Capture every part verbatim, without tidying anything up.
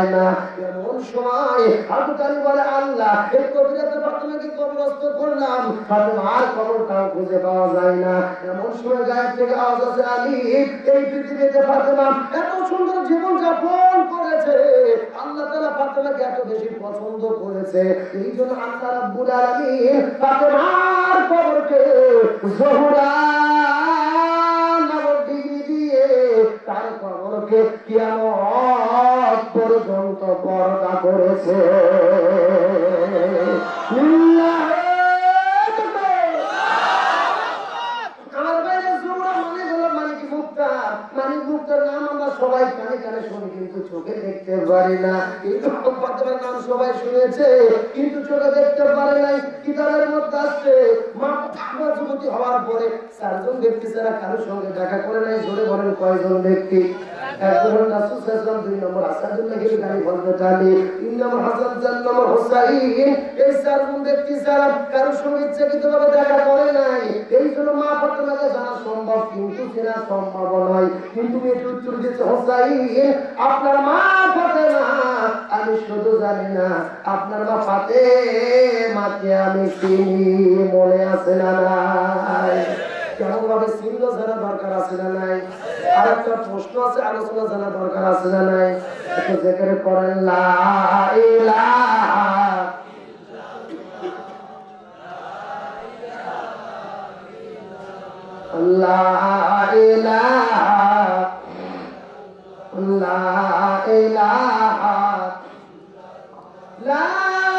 না। এমন সময় হযরত আলী বলে, আল্লাহ এই কবিরাতে ফাতেমাকে কবরস্থ করলাম, ফাতেমার কবরটাও খুঁজে পাওয়া যায় না। এমন সময় গায়েব থেকে আওয়াজ আসে, আলী এই পৃথিবীতে ফাতেমা এত সুন্দর জীবন যাপন করেছে, আল্লাহ তাআলা ফাতেমাকে এত বেশি পছন্দ করেছে, এই জন্য আল্লাহ রাব্বুল আলামিন ফাতেমার কবরকে জোহরা নামক ডিগ্রি দিয়ে তার কবরকে কিয়ামত পর্যন্ত পর্দা করেছে। আমার বাইরে জোহরা মানে হলো মালিক মুক্তা, মালিক মুক্তার নাম আমরা সবাই কানে কানে শুনি কিন্তু চোখে দেখতে পারি না। কিন্তু ফাতেমার নাম সবাই শুনেছে কিন্তু চোখে দেখতে পারে নাই। কিতাবের মধ্যে আছে মা ফাতেমা যুবতী হওয়ার পরে চারজন ব্যক্তি ছাড়া কারোর সঙ্গে দেখা করে নাই। জোরে বলেন কয়জন ব্যক্তি? একজন রাসূল সাল্লাল্লাহু আলাইহি ওয়াসাল্লাম, দুই নম্বর আসাদুল্লাহ গানি বলতে আলী, তিন নম্বর হাসান, চার নম্বর হুসাইন। এই চারজন ব্যক্তি ছাড়া কারোর সঙ্গে ইচ্ছাকৃতভাবে দেখা করে নাই। এই জন্য মা ফাতেমাকে জানা সম্ভব কিন্তু চেনা সম্ভব নয়। কিন্তু এর উত্তর দিয়েছে হুসাইন, আপনার মা ফাতেমা আমি শুধু জানি না, আপনার মা ফাতেমাকে আমি চিনি। মনে আছে না নাই? কেমন ভাবে চিনলো জানা দরকার আছে না নাই? আর একটা প্রশ্ন আছে, আলোচনা জানা দরকার আছে না নাই? একটু জিকির করেন লা ইলাহা লা ইলাহা লা ইলাহা লা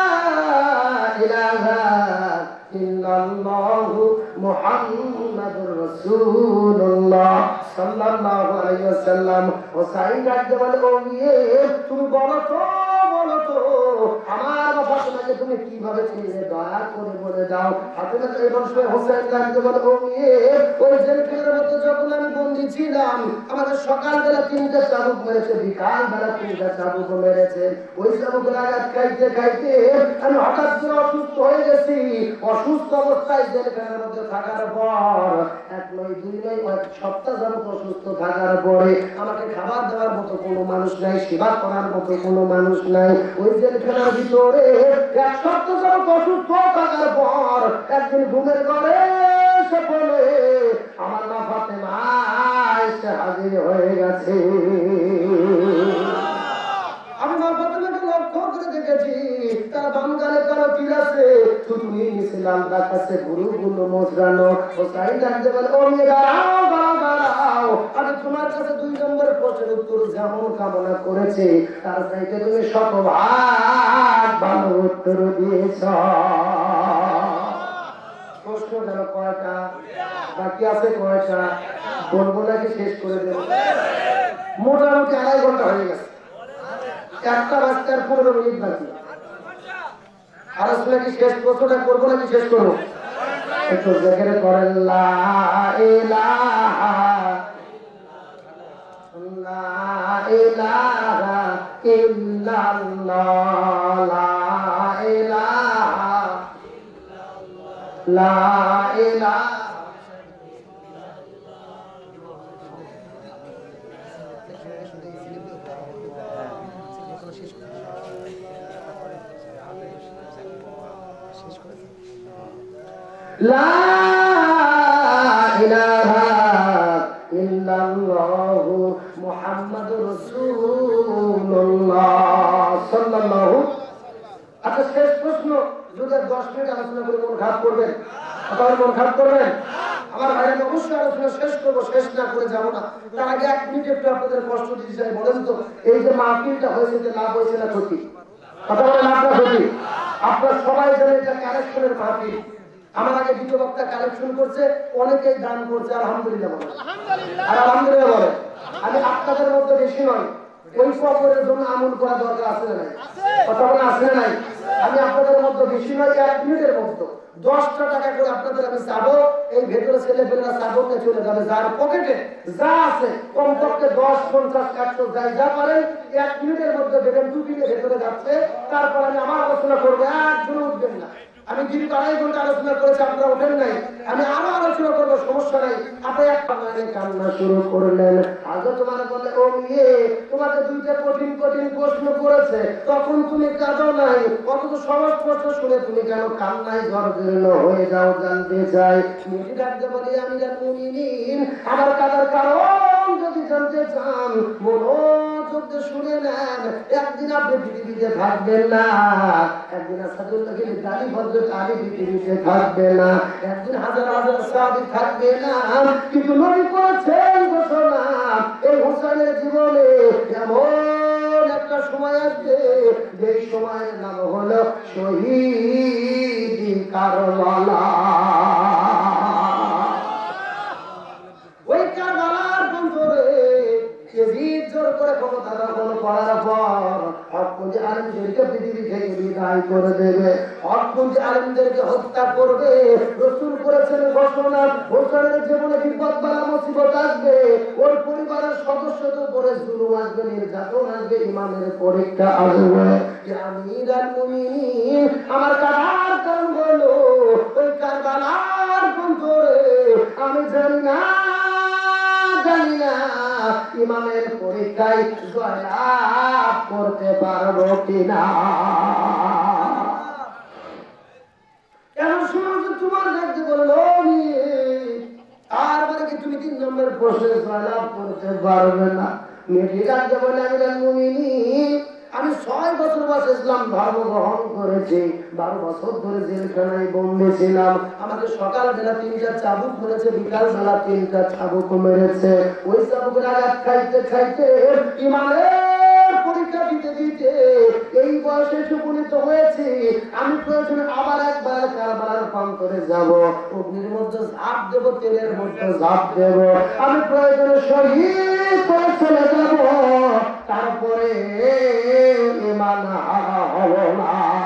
ইলাহা ইল্লাল্লাহু মুহাম্মাদুর রাসূলুল্লাহ সাল্লাল্লাহু আলাইহি ওয়াসাল্লাম। হুসাইন ডাকতে বলে, ও মেয়ে তুমি বলো তো বলো তো আমার ফাতেমাকে তুমি কিভাবে চিনলে, দয়া করে বলে দাও। ফাতেমা এমন সময় হুসাইন ডাকতে বলে, ও মেয়ে ওই জেলখানার মধ্যে যখন আমি বন্দী ছিলাম আমাদের সকালবেলা তিনটা চাবুক মেরেছে, বিকাল বেলা তিনটা চাবুক মেরেছে। ওই চাবুকের আঘাত খাইতে খাইতে আমি হঠাৎ করে অসুস্থ হয়ে গেছি। অসুস্থ অবস্থায় জেলখানার মধ্যে থাকার পর এক নয় দুই নয় এক সপ্তাহ যাবত অসুস্থ থাকার পরে আমাকে খাবার দেওয়ার মতো কোনো মানুষ নাই, সেবা করার মতো কোনো মানুষ নাই। ওই জেলখানার ভিতরে এক সপ্তাহ যাবত অসুস্থ থাকার পর একদিন ঘুমের ঘরে এসে বলে আমার মা ফাতেমা এসে হাজির হয়ে গেছে। আমি মা ফাতেমাকে লক্ষ্য করে দেখেছি, তার বাম গালে কালো তিল আছে, থুতনি নিচে লাল দাগ আছে, গুরুগুলো মোচড়ানো। হুসাইন ডাকতে বলে, ও মেয়ে দাঁড়াও দাঁড়াও দাঁড়াও, আমি তোমার কাছে দুই নম্বর প্রশ্নের উত্তর যেমন কামনা করেছি তার চাইতে তুমি শতভাগ ভালো উত্তর দিয়েছ। প্রশ্ন গেল কয়টা? বাকি আছে কয়টা? বলবো নাকি শেষ করে দেব? মোটামুটি আড়াই ঘন্টা হয়ে গেছে, একটা বাচ্চার পনেরো মিনিট বাকি। আর আসলে কি শেষ প্রশ্নটা করবো নাকি শেষ করবো? একটু জিকির করেন লা ইলাহা লা ইলাহা ইল্লাল্লাহ লা ইলাহা লা ইলাহা লা ইলাহা ইল্লাল্লাহু মুহাম্মাদুর রাসূলুল্লাহ সাল্লাল্লাহু। আচ্ছা শেষ প্রশ্ন, যদি দশ মিনিট আলোচনা করে মন খারাপ করবেন, আপনারা মন খারাপ করবেন? আমার ভাইরা অবশ্যই আলোচনা শেষ করবো, শেষ না করে যাবো না। তার আগে এক মিনিট একটু আপনাদের কষ্ট দিতে চাই। বলেন তো এই যে মাহফিলটা হয়েছে যে লাভ হয়েছে না ক্ষতি? কথা বলে লাভ না ক্ষতি? আপনারা সবাই জানেন এটা কালেকশনের মাহফিল। আমার আগে দ্বিতীয় বক্তা কালেকশন করছে, অনেকেই দান করছে, আলহামদুলিল্লাহ বলে, আর আলহামদুলিল্লাহ বলে। আমি আপনাদের মধ্যে বেশি নয়, ওই কবরের জন্য আমল করা দরকার আছে না নাই? কথা বলে আছে না নাই? আমি আপনাদের মধ্যে বেশি নয়, এক মিনিটের মধ্যে দশটা টাকা করে আপনাদের আমি চাবো। এই ভেতরে ছেলে পেলেরা চাবকে চলে যাবে, যার পকেটে যা আছে কমপক্ষে দশ পঞ্চাশ একশো যাই যা পারেন এক মিনিটের মধ্যে দেবেন। দুদিনের ভেতরে যাচ্ছে, তারপর আমি আমার আলোচনা করবো, একজন উঠবেন না। আমি দীর্ঘ আড়াই ঘন্টা আলোচনা করেছি, আপনারা ওঠেন নাই, আমি আরো আলোচনা করবো, সমস্যা নাই। আপনি একটা কান্না শুরু করলেন। আগে তোমার বলে, ও মেয়ে তোমাকে দুইটা কঠিন কঠিন প্রশ্ন করে করেছে তখন তুমি কাঁদো নাই, অথচ সহজ প্রশ্ন শুনে তুমি কেন কান্নায় জর্জরিত হয়ে যাও জানতে চাই। মেয়েটি ডাকতে বলে আমিরাল মুমিনিন, আমার কাঁদার কারণ যদি জানতে চান মনোযোগ দিয়ে শুনে নেন। একদিন আপনি পৃথিবীতে থাকবেন না, একদিন আসাদুল্লাহ গালি ভদ্র আলী পৃথিবীতে থাকবে না, একদিন হাজার হাজার সাহাবী থাকবে না, কিন্তু নবী করেছেন ঘোষণা এই হোসেনের জীবনে এমন একটা সময় আসবে যে সময়ের নাম হলো শহীদ কারবালা। ওই কারবালার বন্ধুরে জিদ জোর করে ক্ষমতা দখল করার পর হকপন্থী আলেমদেরকে পৃথিবী থেকে বিদায় করে দেবে, হকপন্থী আলেমদেরকে হত্যা করবে। রাসূল করেছেন ঘোষণা হোসেনের জীবনে বিপদ বালা মুসিবত আসবে, ওর পরিবারের সদস্যদের উপরে জুলুম আসবে, নির্যাতন আসবে, ইমানের পরীক্ষা আসবে। আমিরাল মুমিনিন, আমার কারবার কারণ হলো ওই কারবালার বন্ধুরে আমি জানি না জানি না ইমামের পরীক্ষায় জয়লাভ করতে পারবো কিনা। কেন শুনছো তোমার দেখতে বললো আর মানে কি তুমি তিন নম্বর প্রশ্নে জয়লাভ করতে পারবে না। মেয়েটি ডাকতে বলে আমিরাল মুমিনিন, আমি ছয় বছর বয়সে ইসলাম ধর্ম গ্রহণ করেছি, বারো বছর ধরে জেলখানায় বন্দী ছিলাম। আমাকে সকাল বেলা তিনটা চাবুক মেরেছে, বিকাল বেলা তিনটা চাবুক মেরেছে। ওই চাবুকের আঘাত খাইতে খাইতে ইমানের পরীক্ষা দিতে দিতে এই বয়সে উপনীত হয়েছি। আমি প্রয়োজনে আবার একবার কারবালার প্রান্তরে যাব, অগ্নির মধ্যে ঝাঁপ দেবো, তেলের মধ্যে ঝাঁপ দেব, আমি প্রয়োজনে শহীদ করে চলে যাব, তারপরে ইমান হারা হব না।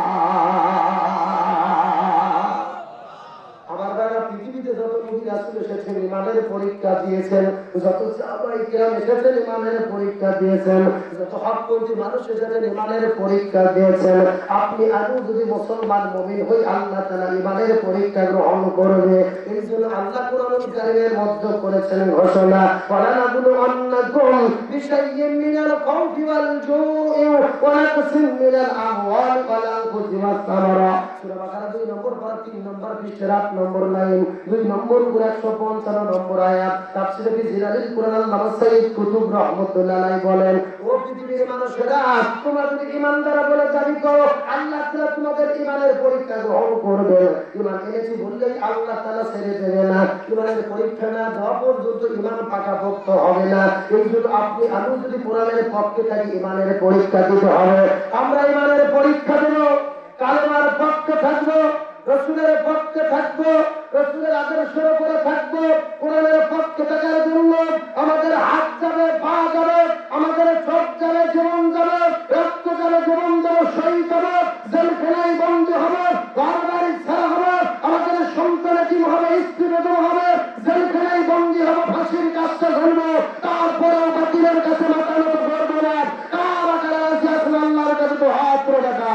আমার দাদা পৃথিবীতে যত নবী রাসূল এসেছেন ইমানের পরীক্ষা দিয়েছেন, যত সাহাবায়ে কেরাম এসেছেন ইমানের পরীক্ষা দিয়েছেন, যত হকপন্থী মানুষ এসেছেন ইমানের পরীক্ষা দিয়েছেন। আপনি আজও যদি মুসলমান মুমিন হই আল্লাহ তাআলা ইমানের পরীক্ষা গ্রহণ করবে। এই জন্য আল্লাহ কোরআনুল কারীমের মধ্যে করেছেন ঘোষণা ওয়ালানাবুলু আন্নাকুম বিশাইয়্যিন মিনাল খাউফি ওয়াল জু'i ওয়া নাকসিম মিনাল আমওয়ালি ওয়াল আনফুসি ওয়াস সামারাত। সূরা বাকারা দুই নম্বর পারা তিন নম্বর পৃষ্ঠা আট নম্বর লাইন, দুই নম্বর সূরা একশো পঞ্চান্ন নম্বর আয়াত। তাফসীরে ফি জিলালিল কুরআন আল্লামা সাইয়্যিদ কুতুব রাহমাতুল্লাহ আলাইহি বলেন, ও পৃথিবীর মানুষেরা, তোমরা যদি ঈমানদার বলে দাবি করো আল্লাহ তাআলা তোমাদের ঈমানের পরীক্ষা গ্রহণ করবে। ঈমান এনেছি বললেই আল্লাহ তাআলা ছেড়ে দেবে না, ঈমানের পরীক্ষা না দেওয়া পর্যন্ত ঈমান পাকাপোক্ত হবে না। এই জন্য আপনি আমি যদি কোরআনের পক্ষে থাকি ঈমানের পরীক্ষা দিতে হবে। আমরা ঈমানের পরীক্ষা দেব, কালেমার পক্ষে থাকবো, রাসূলের পক্ষে থাকবো, রাসূলের আদর্শের উপরে থাকবো। কোরআনের পক্ষে থাকার জন্য আমাদের হাত যাবে, পা যাবে, আমাদের চোখ যাবে, জীবন যাবে, রক্ত যাবে, জীবন যাবে, শহীদ যাবে, জেলখানায় বন্দী হবে, ঘর বাড়ি ছাড়া হবে, আমাদের সন্তান এতিম হবে, স্ত্রী বেদম হবে, জেলখানায় বন্দী হবে, ফাঁসির কাজটা ধরবো, তারপরেও বাতিলের কাছে মাথা নত করবো না। কার আকারে আছে আসলে আল্লাহর কাছে তো হাত পড়ে দেখা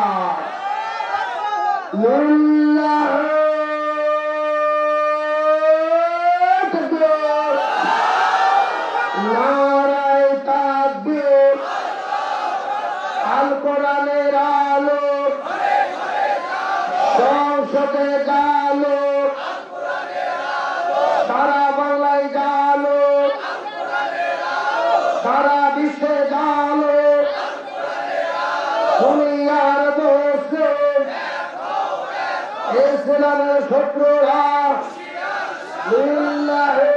কোরআনের আলো সংসদে জালো, সারা বাংলায় জালো, সারা বিশ্বে জালো, দুনিয়ার বসে ইসলামের শত্রুরা লিল্লাহি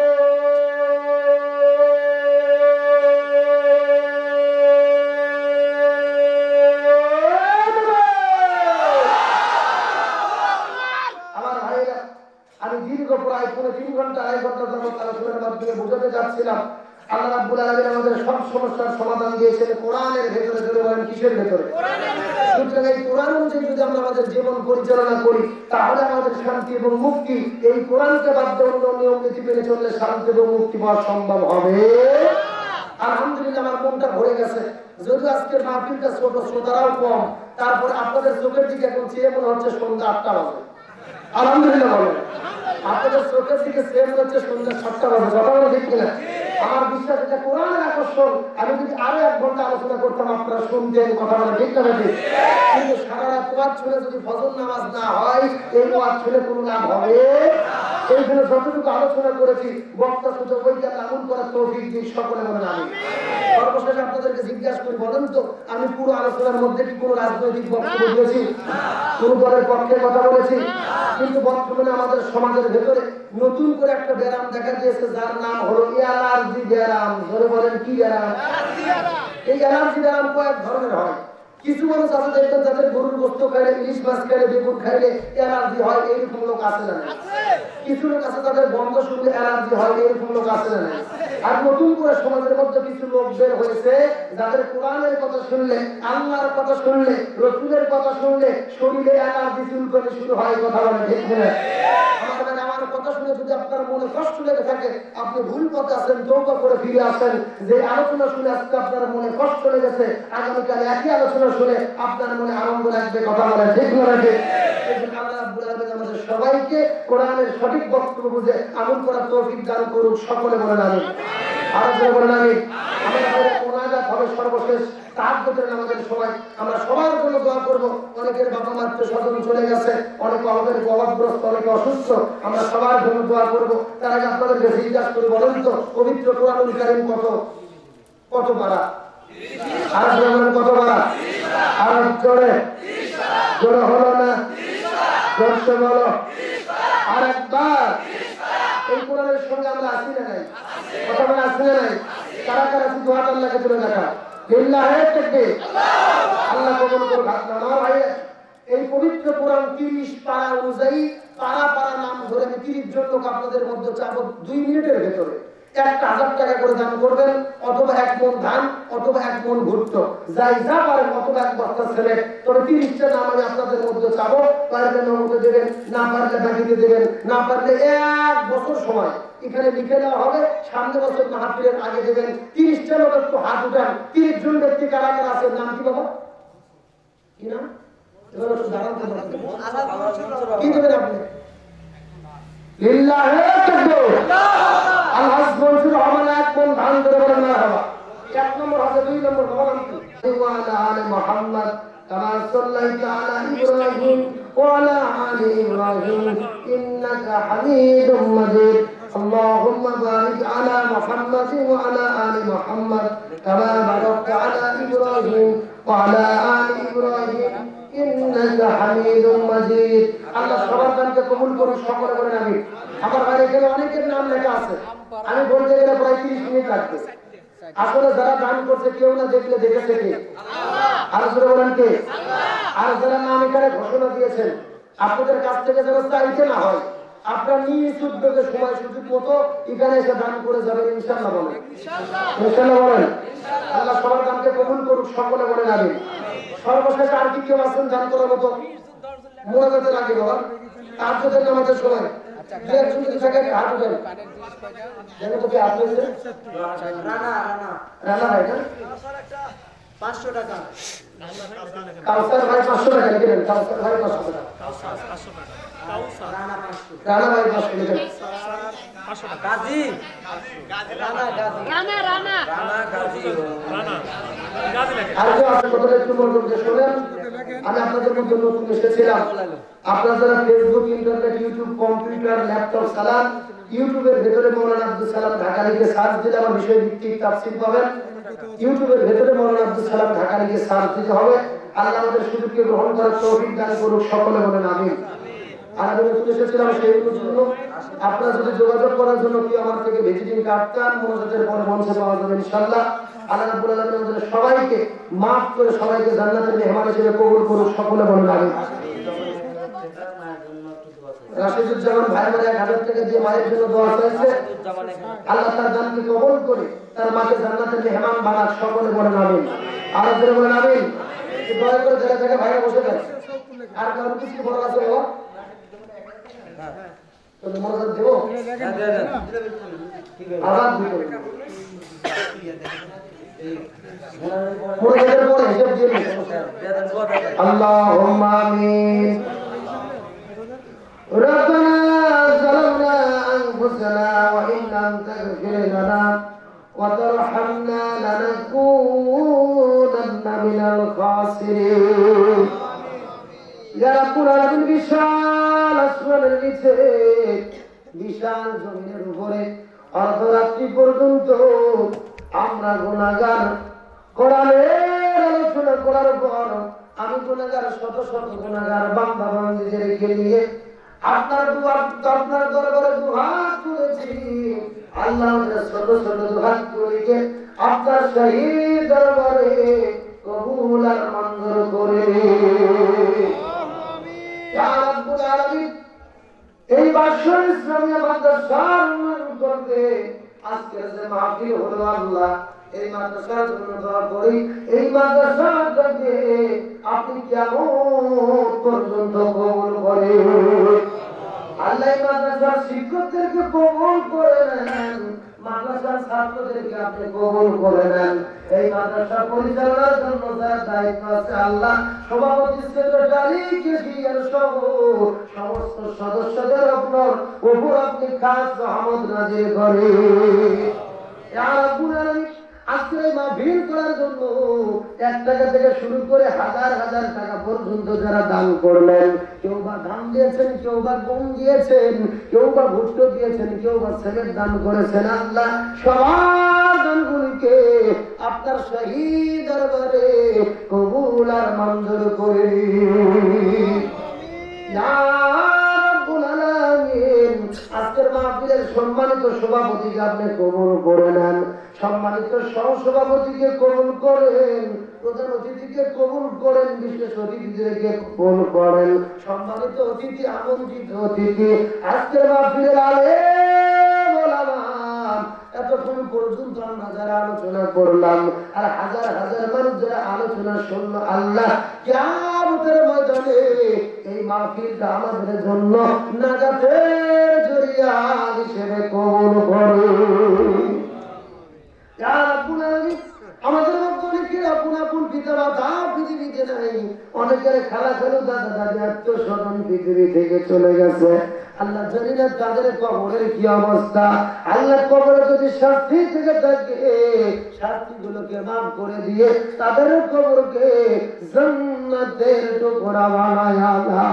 বুঝাতে যাচ্ছিলাম আল্লাহ রাব্বুল আলামিন আমাদের সব সমস্যার সমাধান দিয়েছেন কোরআনের ভেতরে। ধরে বলেন কিসের ভেতরে? সুতরাং এই কোরআন অনুযায়ী যদি আমরা আমাদের জীবন পরিচালনা করি তাহলে আমাদের শান্তি এবং মুক্তি, এই কোরআনকে বাধ্য অন্য নিয়ম নীতি মেনে চললে শান্তি এবং মুক্তি পাওয়া সম্ভব হবে। আলহামদুলিল্লাহ আমার মনটা ভরে গেছে, যদিও আজকের মাহফিলটা ছোট, শ্রোতারাও কম, তারপর আপনাদের চোখের দিকে এখন চেয়ে মনে হচ্ছে সন্ধ্যা আটটা বাজে। আলহামদুলিল্লাহ বলেন, আপনাদের চোখের দিকে চেয়ে মনে হচ্ছে সন্ধ্যা সাতটা বাজে, কথা বলে ঠিক কিনা? আমার বিশ্বাস এটা কোরআনের আকর্ষণ। আমি যদি আরো এক ঘন্টা আলোচনা করতাম আপনারা শুনতেন, কথা বলে ঠিক না ঠিক? কিন্তু সারা রাত ওয়াজ শুনে যদি ফজর নামাজ না হয়, এই ওয়াজ শুনে কোনো লাভ হবে? এই জন্য যতটুকু আলোচনা করেছি বক্তা শুধু ওইটা আমল করার তৌফিক দিন সকলে বলেন আমিন। সর্বশেষ আপনাদেরকে জিজ্ঞাসা করি, বলেন তো আমি পুরো আলোচনার মধ্যে কি কোনো রাজনৈতিক বক্তব্য দিয়েছি? কোন দলের পক্ষে কথা বলেছি? কিন্তু বর্তমানে আমাদের সমাজের ভেতরে নতুন করে একটা ব্যারাম দেখা দিয়েছে, যার নাম হলো অ্যালার্জি ব্যারাম। ধরে বলেন কি ব্যারাম? এই অ্যালার্জি ব্যারাম কয়েক ধরনের হয়। কিছু মানুষ আছে দেখবেন যাদের গরুর গোস্ত খাইলে, ইলিশ মাছ খাইলে, বেগুন খাইলে অ্যালার্জি হয়, এইরকম লোক আছে না? কিছু লোক আছে তাদের গন্ধ শুনলে অ্যালার্জি হয়, এরকম লোক আছে না? আর নতুন করে সমাজের মধ্যে কিছু লোক বের হয়েছে যাদের কোরআনের কথা শুনলে, আল্লাহর কথা শুনলে, রসুলের কথা শুনলে শরীরে অ্যালার্জি চুলকানি শুরু হয়। কথা বলে ঠিক না? আমাদের আমার কথা শুনে যদি আপনার মনে কষ্ট লেগে থাকে, আপনি ভুল পথে আছেন, তওবা করে ফিরে আসেন। যে আলোচনা শুনে আজকে আপনার মনে কষ্ট লেগেছে, আগামীকাল একই আলোচনা শুনে আপনার মনে আনন্দ লাগবে। কথা বলে ঠিক না? এই জন্য আল্লাহ রাব্বুল আলামিন আমাদের সবাইকে কোরআনের সঠিক বক্তব্য বুঝে আমল করার তৌফিক দান করুক। সকলে বলেন আমিন। আর জোরে বলেন আমিন। আমাদের মোনাজাত হবে সর্বশেষ তাহাজ্জুদের নামাজের সময়। আমরা সবার জন্য দোয়া করব। অনেকের বাবা মা আত্মীয়-স্বজন চলে গেছে, অনেকে আমাদের অভাবগ্রস্ত, অনেকে অসুস্থ, আমরা সবার জন্য দোয়া করব। তার আগে আপনাদেরকে জিজ্ঞাসা করি, বলেন তো পবিত্র কোরআনুল কারীম কত কত পারা? আর জোরে কত পারা? আর জোরে জোরে হলো না? জোরসে বলো আর একবার। এই কোরআনের সঙ্গে আমরা আসি না নাই? কথা বলে আসি না নাই? কারা কারা শুধু হাত আল্লাহকে তুলে দেখা লিল্লাহি তাকবীর। আল্লাহ কবুল করুক। আমার ভাই, এই পবিত্র কোরআন তিরিশ পারা অনুযায়ী পারা পারা নাম ধরে আমি তিরিশ জন লোক আপনাদের মধ্যে চাবো দুই মিনিটের ভেতরে একটা হাজার টাকা করে দান করবেন, অথবা এক মন ধান, অথবা এক মন ভুট্টো, যাই যা পারেন, অথবা এক বস্তা ছেলে। তবে তিরিশটা নাম আমি আপনাদের মধ্যে চাবো। পারলে নগদে দেবেন, না পারলে বাকিতে দেবেন, না পারলে এক বছর সময় এখানে লিখে দেওয়া হবে, সামনে বছর মাহফিলের আগে দেবেন। তিরিশটা লোক একটু হাত উঠান। তিরিশ জন ব্যক্তি কারা কারা আছেন? নাম কি বাবা? কি নাম? এবার একটু দাঁড়ান। কি দেবেন আপনি? লিল্লাহি তাকবীর। আল্লাহ মনসুর রহমান এক মন ধান ধরে বলেন না বাবা। এক নম্বর আছে, দুই নম্বর বাবা নাম কি? ওয়া আলা আলি মুহাম্মদ কামা সাল্লাইতা আলা ইব্রাহিম ওয়া আলা আলি ইব্রাহিম ইন্নাকা হামিদুম মাজিদ। اللهم بارك على محمد وعلى آل محمد كما باركت على إبراهيم وعلى آل إبراهيم إنك حميد مجيد। আল্লাহ সবার দানকে কবুল করুন। সকলে বলেন আমিন। আমার ভাই, এখানে অনেকের নাম লেখা আছে, আমি বলতে গেলে প্রায় তিরিশ মিনিট লাগবে। আসলে যারা দান করছে কেউ না দেখলে দেখেছে কে? আল্লাহ। আর জোরে বলেন কে? আল্লাহ। আর যারা নাম এখানে ঘোষণা দিয়েছেন, আপনাদের কাছ থেকে যেন চাইতে না হয়, আপনার নিজ উদ্যোগে সময় সুযোগ মতো এখানে এসে দান করে যাবেন ইনশাআল্লাহ। বলেন ইনশাআল্লাহ। বলেন আল্লাহ সবার দানকে কবুল করুক। সকলে বলেন আমিন। সর্বশেষ আর কি কেউ আছেন দান করার মতো? মোনাজাতের আগে বাবা, তাহাজ্জুদের নামাজের সময় একজন যদি থাকে হাত উঠান। জানো তো কি হাত উঠেছে? রানা রানা রানা ভাই না পাঁচশো টাকা। কাউসার ভাই পাঁচশো টাকা দিবেন। কাউসার ভাই পাঁচশো টাকা। কাউসার পাঁচশো টাকা। কাউসার রানা পাঁচশো। রানা ভাই পাঁচশো টাকা। পাঁচশো টাকা। গাজী গাজী রানা গাজী রানা রানা রানা গাজী রানা গাজী লেখা। আর যে আপনি কথা একটু মনোযোগ দিয়ে শুনেন। আমি আপনাদের মধ্যে নতুন এসেছিলাম। আপনারা যারা Facebook, internet, YouTube, computer, laptop চালান, ইউটিউবের ভেতরে মৌলানা আব্দুল সালাম ঢাকা লিখে সার্চ দিলে আমার বিষয় ভিত্তিক তাফসীর পাবেন। ইউটিউবের ভেতরে মৌলানা আব্দুল সালাম ঢাকা লিখে সার্চ দিতে হবে। আল্লাহ আমাদের সুযোগকে গ্রহণ করার তৌফিক দান করুক। সকলে বলেন আমিন। আর আমি নতুন এসেছিলাম সেই জন্য আপনারা যদি যোগাযোগ করার জন্য কি আমার থেকে ভিজিটিং কার্ড চান, মোনাজাতের পরে মঞ্চে পাওয়া যাবে ইনশাআল্লাহ। আল্লাহ রাব্বুল আলামিন আমাদের সবাইকে মাফ করে সবাইকে জান্নাতের মেহমান হিসেবে কবুল করুক। সকলে বলেন আমিন। রাশিদুজ্জামান ভাই আমার এক হাজার টাকা দিয়ে মায়ের জন্য দোয়া চাইছে। আল্লাহ তার দানকে কবুল করে তার মাকে জান্নাতের মেহমান বানাক। সকলে বলেন আমিন। আর যারা বলেন আমিন। দয়া করে জায়গা থেকে ভাইরা বসে যান। আর কারো কিছু বলার আছে বাবা? তো মনোযোগ দেব। আবার দিতে মনোযোগের পরে হিসাব দিয়ে আল্লাহুম্মা আমিন। ربنا ظلمنا أنفسنا وإن لم تغفر لنا وترحمنا لنكونن من الخاسرين يا رب العالمين বিশাল আসমানের নিচে বিশাল জমিনের উপরে অর্ধরাত্রি পর্যন্ত আমরা গুনাহগার কোরআনের আলোচনা করার পর আমি গুনাহগার শত শত গুনাহগার বান্দা বান্দীদেরকে নিয়ে আপনার দুয়ার আপনার দরবারে দুহাত তুলেছি আল্লাহ শত শত দুহাত তুলে আপনার শহীদ দরবারে কবুল আর মঞ্জুর করে ইয়া রাব্বুল আলামিন এই বাদশাহ ইসলামিয়া মাদ্রাসার উন্নয়ন করতে আজকের যে মাহফিল হলো আল্লাহ এই মাদ্রাসার জন্য দোয়া করি এই মাদ্রাসাটাকে আপনি কিয়ামত পর্যন্ত কবুল করেন আল্লাহ এই মাদ্রাসার শিক্ষকদেরকে কবুল করে নেন মাদ্রাসার ছাত্রদেরকে আপনি কবুল করে নেন এই মাদ্রাসা পরিচালনার জন্য যার দায়িত্ব আছে আল্লাহ সভাপতি সেক্রেটারি কেশিয়ার সহ সমস্ত সদস্যদের আপনার উপর আপনি খাস রহমত নাজিল করেন ইয়া রাব্বুল আলামিন আজকে এই মাহফিল করার জন্য এক টাকা থেকে শুরু করে হাজার হাজার টাকা পর্যন্ত যারা দান করলেন কেউ বা ধান দিয়েছেন কেউ বা গম দিয়েছেন কেউ বা ভুট্টো দিয়েছেন কেউ বা সেমেন্ট দান করেছেন আল্লাহ সবার দানগুলিকে আপনার শহীদ দরবারে কবুল আর মঞ্জুর করে আজকের মাহফিলের সম্মানিত সভাপতিকে আপনি কবুল করে নেন সম্মানিত সহসভাপতিকে কবুল করেন প্রধান অতিথিকে কবুল করেন বিশেষ অতিথিদেরকে কবুল করেন সম্মানিত অতিথি আমন্ত্রিত অতিথি আজকের মাহফিলের আলেম ওলামা এতক্ষণ পর্যন্ত আমরা যারা আলোচনা করলাম আর হাজার হাজার মানুষ যারা আলোচনা শুনলো আল্লাহ কিয়ামতের ময়দানে এই মাহফিলটা আমাদের জন্য নাজাতের জরিয়া হিসেবে কবুল করুন ইয়া রাব্বুল আলামিন আমাদের মধ্যে অনেকে আপন আপন পিতা মাতা পৃথিবীতে নাই অনেকের খালা খালু দাদা দাদি আত্মীয় স্বজন পৃথিবী থেকে চলে গেছে আল্লাহ জানি না তাদের কবরের কি অবস্থা আল্লাহ কবরে যদি শাস্তি থেকে থাকে শাস্তি গুলোকে মাফ করে দিয়ে তাদের কবরকে জান্নাতের টুকরা বানায় আল্লাহ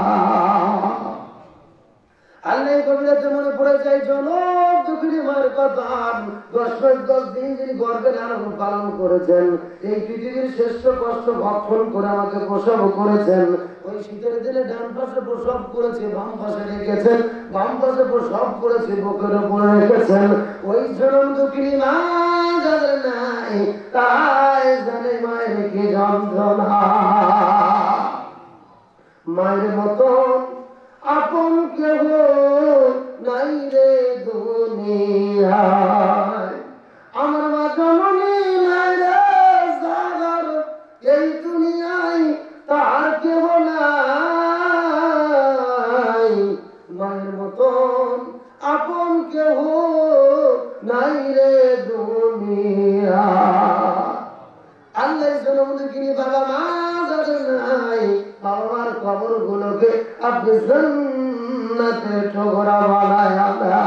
আল্লাহ কবিরাতে মনে পড়ে যায় জনক দুঃখিনী মায়ের কথা দশ মাস দশ দিন যিনি গর্ভে লালন পালন করেছেন এই পৃথিবীর শ্রেষ্ঠ কষ্ট ভক্ষণ করে আমাকে প্রসব করেছেন ওই শীতের দিনে ডান পাশে প্রসব করেছে বাম পাশে রেখেছেন বাম পাশে প্রসব করেছে বুকের উপরে রেখেছেন ওই জনক দুঃখিনী মা যাদের নাই তাই জানে মায়ের কি যন্ত্রণা মায়ের মতন আপন কেহ নাই রে দুনিয়ায় আমার মা জননী নাই রে জাগার এই দুনিয়ায় তার কেহ নাই মায়ের মতন আপন কেহ নাই রে দুনিয়ায় আল্লাহ জনমকে বাবা মা যাদের নাই বাবা মার কবর গুলোকে আপনি জান্নাতের টুকরা বানায় আল্লাহ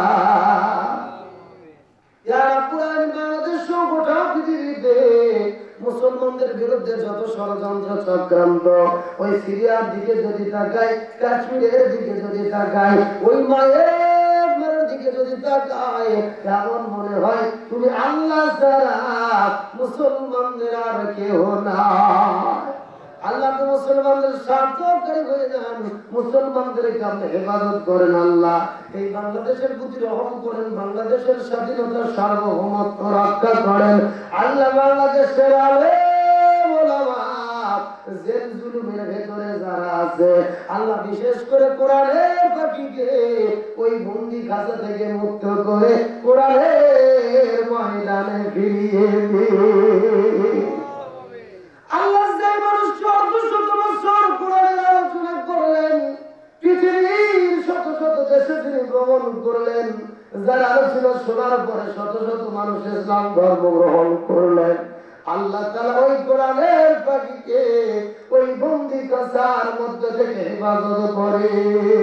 ইয়া রাব্বুল আলামিন বাংলাদেশ সহ গোটা পৃথিবীতে মুসলমানদের বিরুদ্ধে যত ষড়যন্ত্র চক্রান্ত ওই সিরিয়ার দিকে যদি তাকাই কাশ্মীরের দিকে যদি তাকাই ওই মায়ের মায়ের দিকে যদি তাকাই এমন মনে হয় তুমি আল্লাহ ছাড়া মুসলমানদের আর কেউ না আল্লাহ তো মুসলমানদের সাহায্যকারী হয়ে যান মুসলমানদেরকে আপনি হেফাজত করেন আল্লাহ এই বাংলাদেশের প্রতি রহম করেন বাংলাদেশের স্বাধীনতার সার্বভৌমত্ব রক্ষা করেন আল্লাহ বাংলাদেশের আলেম ওলামা জেল জুলুমের ভেতরে যারা আছে আল্লাহ বিশেষ করে কোরআনের পাখিকে ওই বন্দি খাঁচা থেকে মুক্ত করে কোরআনের ময়দানে ফিরিয়ে দিন আল্লাহ যে মানুষকে অর্ধ শত বছর কোরআনের আলোচনা করলেন পৃথিবীর শত শত দেশে তিনি ভ্রমণ করলেন যার আলোচনা শোনার পরে শত শত মানুষ ইসলাম ধর্ম গ্রহণ করলেন আল্লাহ তাআলা ওই কোরআনের পাখিকে ওই বন্দি খাঁচার মধ্যে থেকে হেফাজত করে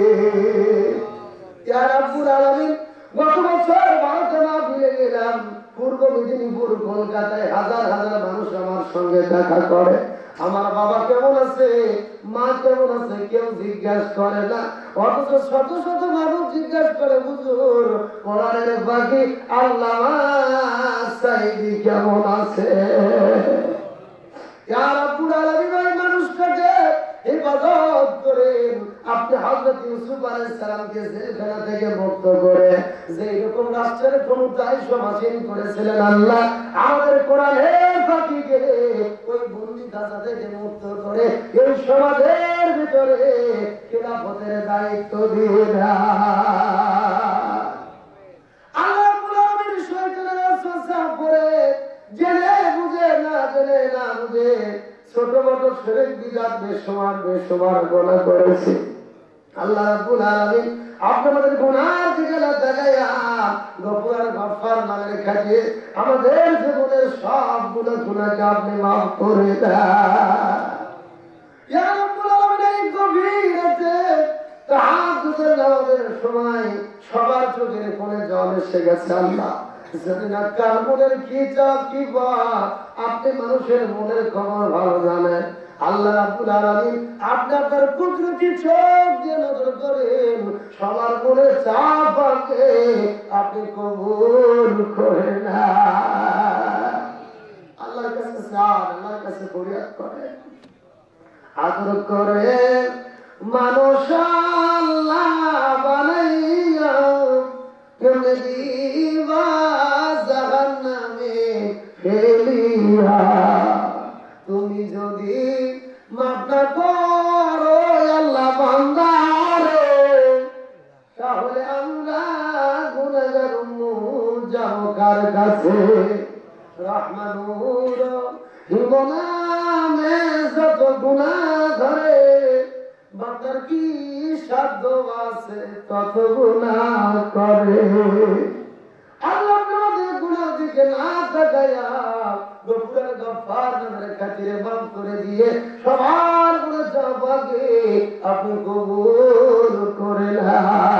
ইয়া রাব্বুল আলামিন গত বছর ভারতে মাহফিলে গেলাম পূর্ব মেদিনীপুর, কলকাতায় হাজার হাজার মানুষ আমার সঙ্গে দেখা করে। আমার বাবা কেমন আছে, মা কেমন আছে, কেউ জিজ্ঞাসা করে না। অথচ শত শত মানুষ জিজ্ঞাসা করে, হুজুর কোরআনের পাখি আল্লামা সাঈদী কেমন আছে। ইয়া রাব্বুল আলামিন ওই মানুষটাকে ইবাদত করেন। আপনি হযরত ইউসুফ আলাইহিস সালামকে জেলখানা থেকে মুক্ত করে যে এরকম রাষ্ট্রের ক্ষমতায় সমাসীন করেছিলেন আল্লাহ, আমাদের কোরআনের পাখিকে ওই বন্দী খাঁচা থেকে মুক্ত করে এই সমাজের ভিতরে খেলাফতের দায়িত্ব দিয়ে আল্লাহ রাব্বুল আলামিন শয়তানের ওয়াসওয়াসা করে জেনে বুঝে না জেনে না বুঝে ছোট বড় শিরক বিদআত বেসমার বেসমার গুনাহ করেছে। আল্লাহ রাব্বুল আলামিন আপনাদের গুনার দিকে না তাকায়া গফুর আর গফফার নামের কাছে আমাদের জীবনের সবগুলো গুনাহকে আপনি maaf করে দেন। ইয়া রাব্বুল আলামিন এই গভীর রাতে তাহাজ্জুদের নামাজের সময় সবার চোখের কোণে জল এসে গেছে। আল্লাহ যেদিন কার মনের কি চাপ কি বা আপনি মানুষের মনের খবর ভালো জানেন। আল্লাহ রাব্বুল আলামিন আপনি আপনার কুদরতি চোখ দিয়ে নজর করেন, সবার মনে চাপ আছে আপনি কবুল করেন না। আল্লাহর কাছে চান, আল্লাহর কাছে ফরিয়াদ করেন, আদর করে মানুষ আল্লাহ বানাইয়া কেমনে দিবা জাহান্নামে ফেলিয়া। তুমি যদি মাফ না করো আল্লাহ বান্দারে, তাহলে আমরা গুনাহগার উম্মত যাব কার কাছে। রহমানুর হিমনামে যত গুনাহ ধরে বান্দার কি সাধ্য আছে তত গুনাহ করে। আল্লাহ আমাদের গুনার দিকে না তাকায়া গফুর গফফার নামের খাতিরে মাফ করে দিয়ে সবার গুনাহ চাপাকে আপনি কবুল করে না।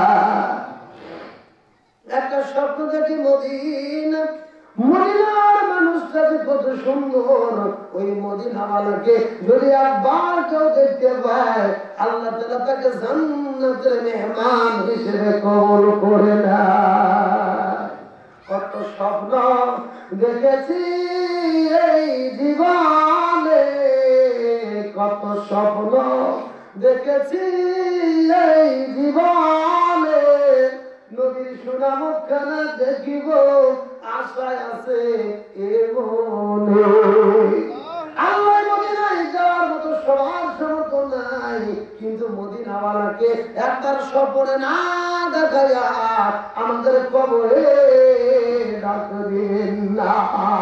একটা স্বপ্ন দেখি মদিনা, মদিনার মানুষটা যে কত সুন্দর, ওই মদিনাওয়ালাকে যদি একবার কেউ দেখতে পায় আল্লাহ তাআলা তাকে জান্নাতের মেহমান হিসেবে কবুল করে নেয়। কত স্বপ্ন দেখেছি এই জীবনে, কত স্বপ্ন দেখেছি এই জীবনে, নদীর সোনা মুখখানা দেখিব আশায় আছে এ মনে। আল্লাহ মদিনায় যাওয়ার মতো সবার সামর্থ্য নাই, কিন্তু মদিনাওয়ালাকে একবার স্বপ্নে না দেখাইয়া আমাদের কবরে ডাক দিবেন না।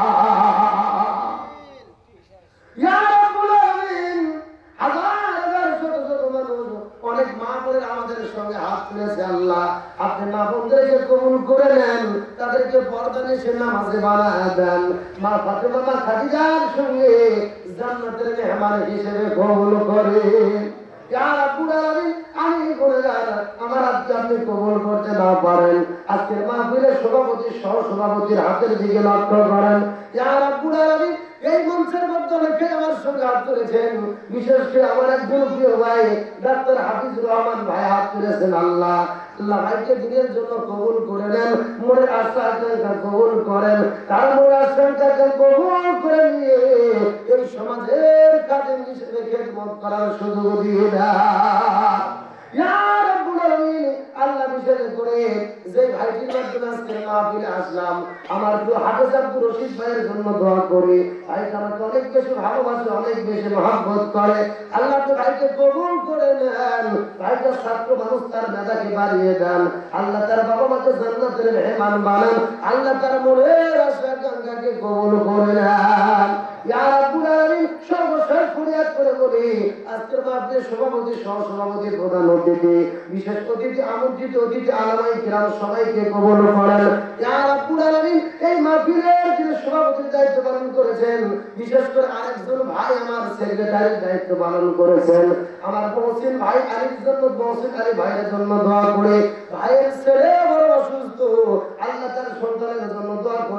ইয়া রাব্বুল আলামিন হাজার হাজার শত শত মানুষ অনেক মা বোনের আমাদের সঙ্গে হাত তুলেছে। আল্লাহ আপনি মা বোনদেরকে কবুল করে নেন, তাদেরকে পর্দা নিশে নামাজে বানায় দেন। মা ফাতেমা মা খাদিজার সঙ্গে জান্নাতের মেহমান হিসেবে কবুল করেন। ইয়া রাব্বুল আলামিন আমি গুনাহগার, আমার আজকে আপনি কবুল করতে না পারেন, আজকের মাহফিলের সভাপতি সহ সভাপতির হাতের দিকে লক্ষ্য করেন। ইয়া রাব্বুল আলামিন এই মঞ্চের মধ্যে অনেকে আমার সঙ্গে হাত তুলেছেন, বিশেষ করে আমার একজন প্রিয় ভাই ডাক্তার হাফিজুর রহমান ভাই হাত তুলেছেন। আল্লাহ আল্লাহ ভাইকে দিনের জন্য কবুল করে নেন, মনের আশা আকাঙ্ক্ষা কবুল করেন, তার মনের আশা আকাঙ্ক্ষা কবুল করে নিয়ে এই সমাজের কাজে হিসেবে খেদমত করার সুযোগ দিয়ে দেন। ইয়া রাব্বুল আলামিন আল্লাহ বিশেষ করে যে ভাইটির মাধ্যমে আজকে মাহফিলে আসলাম, আমার প্রিয় হাফেজ আব্দুর রশিদ ভাইয়ের জন্য দোয়া করি। ভাইকে আমাকে অনেক বেশি ভালোবাসে, অনেক বেশি মহব্বত করে। আল্লাহ তো ভাইকে কবুল করে নেন, ভাইটা ছাত্র মানুষ, তার মেধাকে বাড়িয়ে দেন। আল্লাহ তার বাবা মাকে জান্নাতের মেহমান বানান। আল্লাহ তার মনের আশা আকাঙ্ক্ষাকে কবুল করে নেন। ইয়া রাব্বুল আলামিন সর্বশেষ ফরিয়াদ করে বলি, আজকের মাহফিলের সভাপতি সহ সভাপতি প্রধান অতিথি বিশেষ অতিথি আমন্ত্রিত অতিথি আলামায়ে কিরাম সবাইকে কবুল করেন। ইয়া রাব্বুল আলামিন এই মাহফিলের যিনি সভাপতির দায়িত্ব পালন করেছেন, বিশেষ করে আরেকজন ভাই আমার সেক্রেটারির দায়িত্ব পালন করেছেন, আমার মহসিন ভাই আলীর জন্য, মহসিন আলী ভাইয়ের জন্য দোয়া করে। ভাইয়ের ছেলে বড় অসুস্থ, আল্লাহ তার সন্তানের জন্য দোয়া করে।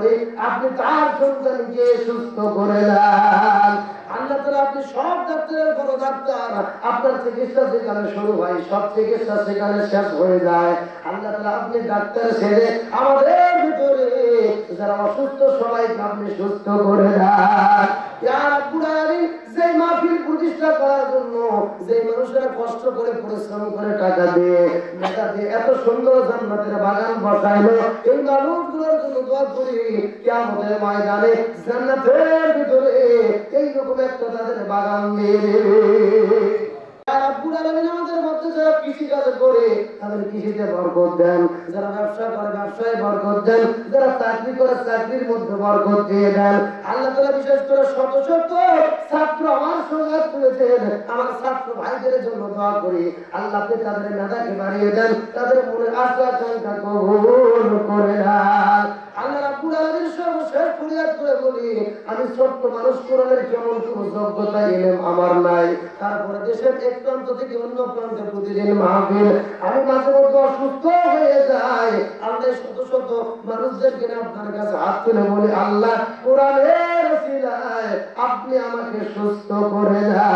করে আপনি তার সন্তানকে সুস্থ করে দেন। আল্লাহ তাআলা আপনি সব ডাক্তারের বড় ডাক্তার, আপনার চিকিৎসা যেখানে শুরু হয় সব চিকিৎসা সেখানে শেষ হয়ে যায়। আল্লাহ তাআলা আপনি ডাক্তার ছেড়ে আমাদের ভিতরে যারা অসুস্থ সবাইকে আপনি সুস্থ করে দেন। ইয়া রাব্বুল আলামিন, যে মাহফিল প্রতিষ্ঠা করার জন্য যে মানুষেরা কষ্ট করে পরিশ্রম করে টাকা দিয়ে টাকা দিয়ে এত সুন্দর জান্নাতের বাগান বসাইলো, এই মানুষগুলোর জন্য দোয়া করি কিয়ামতের ময়দানে জান্নাতের ভিতরে এইরকম একটা তাদের বাগান দিয়ে দেবে। রাব্বুল আলামিন আমাদের মধ্যে যারা কৃষি কাজ করে তাদের কৃষিতে বরকত দেন, যারা ব্যবসা করে ব্যবসায় বরকত দেন, যারা চাকরি করে চাকরির মধ্যে বরকত দিয়ে দেন। আল্লাহ তাআলা বিশেষ করে শত শত ছাত্র আমার সঙ্গে করেছেন, আমার ছাত্র ভাইদের জন্য দোয়া করি আল্লাহ আপনি তাদের মেধাকে বাড়িয়ে দেন, তাদের মনের আশা আকাঙ্ক্ষা কবুল করে নেন। আল্লাহ রাব্বুল আলামিন সর্বশেষ ফরিয়াদ করে বলি, আমি ছোট্ট মানুষ কোরআনের কেমন কোনো যোগ্যতা এলেম আমার নাই, তারপরে দেশের এক প্রান্ত থেকে অন্য প্রান্তে প্রতিদিন মাহফিল, আমি মাঝে মধ্যে অসুস্থ হয়ে যাই। আল্লাহ শত শত মানুষদেরকে আপনার কাছে হাত তুলে বলি, আল্লাহ কোরআনের ওসিলায় আপনি আমাকে সুস্থ করে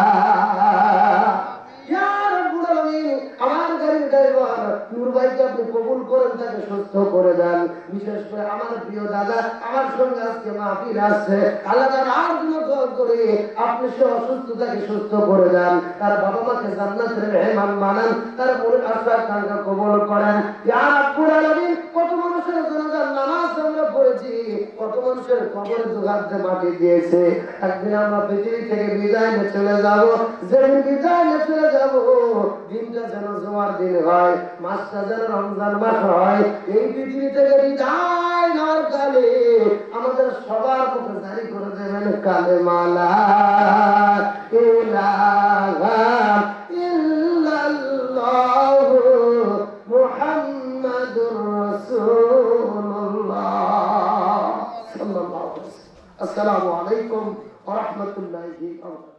দেন। ইয়া রাব্বুল আলামিন, আমার গাড়ির ড্রাইভার নূর ভাইকে আপনি কবুল করেন, তাকে সুস্থ করে দেন। বিশেষ করে আমার প্রিয় দাদা আমার সঙ্গে আজকে মাহফিল আসছে, আল্লাহ তাআলার জন্য দোয়া করে আপনি সে অসুস্থতাকে সুস্থ করে দেন, তার বাবা মাকে জান্নাতের মেহমান বানান, তার মনের আশা আকাঙ্ক্ষা কবুল করেন। ইয়া রাব্বুল আলামিন, কত মানুষের জানাজার নামাজ আমরা পড়েছি, কত মানুষের কবরে দুহাতে মাটি দিয়েছে। একদিন আমরা পৃথিবী থেকে বিদায় নিয়ে চলে যাব, যেদিন বিদায় নিয়ে চলে যাব দিনটা যেন জুমার দিন হয়, মাসটা যেন রমজান মাস হয়। এই পৃথিবী থেকে বিদায় নেওয়ার কালে আমাদের সবার মুখে জারি করে দেবেন কালেমা লা ইলাহা ইল্লাল্লাহু মুহাম্মাদুর রাসূলুল্লাহ সাল্লাল্লাহু আলাইহি ওয়াসাল্লাম। আসসালামু আলাইকুম ওয়া রাহমাতুল্লাহি ওয়া বারাকাতুহু।